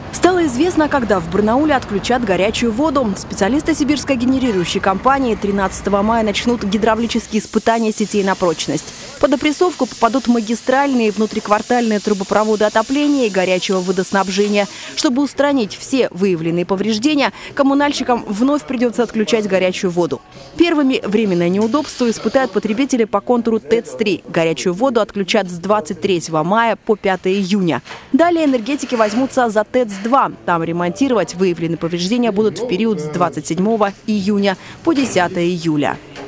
Стало известно, когда в Барнауле отключат горячую воду. Специалисты сибирской генерирующей компании 13 мая начнут гидравлические испытания сетей на прочность. Под опрессовку попадут магистральные и внутриквартальные трубопроводы отопления и горячего водоснабжения. Чтобы устранить все выявленные повреждения, коммунальщикам вновь придется отключать горячую воду. Первыми временное неудобство испытают потребители по контуру ТЭЦ-3. Горячую воду отключат с 23 мая по 5 июня. Далее энергетики возьмутся за ТЭЦ-2. Там ремонтировать выявленные повреждения будут в период с 27 июня по 10 июля.